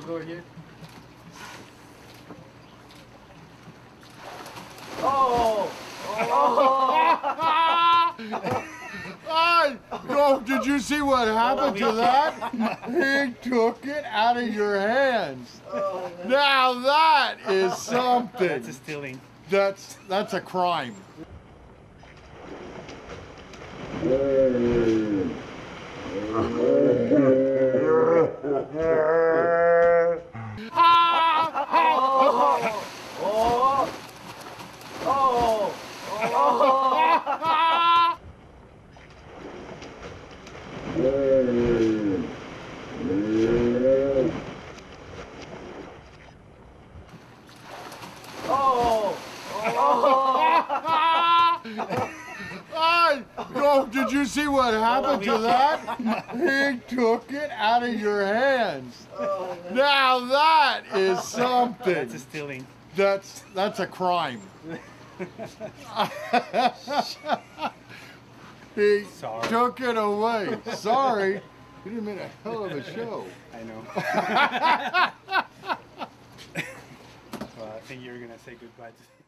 Let's go over here. Oh, did you see what happened to that? He took it out of your hands. Now that is something. That's a stealing. That's a crime. Oh, did you see what happened to that? He took it out of your hands. Now that is something. That's a stealing. That's a crime. He took it away. Sorry. You didn't make a hell of a show. I know. Well, I think you're going to say goodbye to